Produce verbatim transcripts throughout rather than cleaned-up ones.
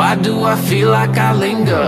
Why do I feel like I linger?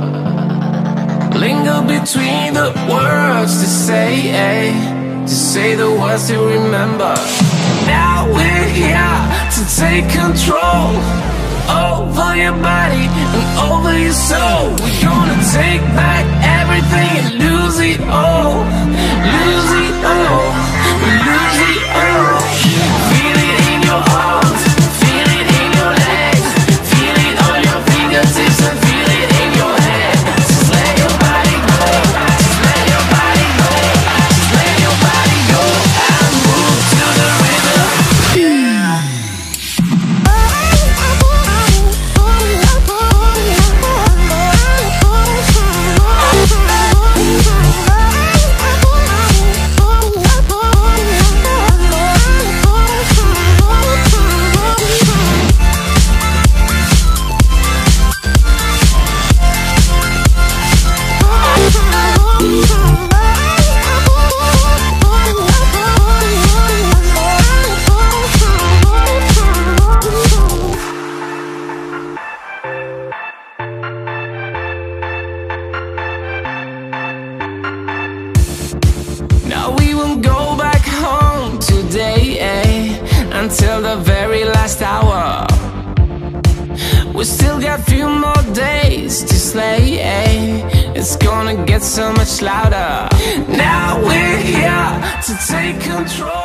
Linger between the words to say, eh? To say the words to remember. Now we're here to take control over your body and over your soul. We're gonna take back everything and lose it all. Lose it all. Lose it all. Feel it in your arms, feel it in your legs, feel it on your fingertips and feel it in your head. Just let your body go, just let your body go, just let your body go and move to the rhythm. Yeah. Now we won't go back home today, eh? Until the very last hour. We still got few more days to slay, eh? It's gonna get so much louder. Now we're here to take control.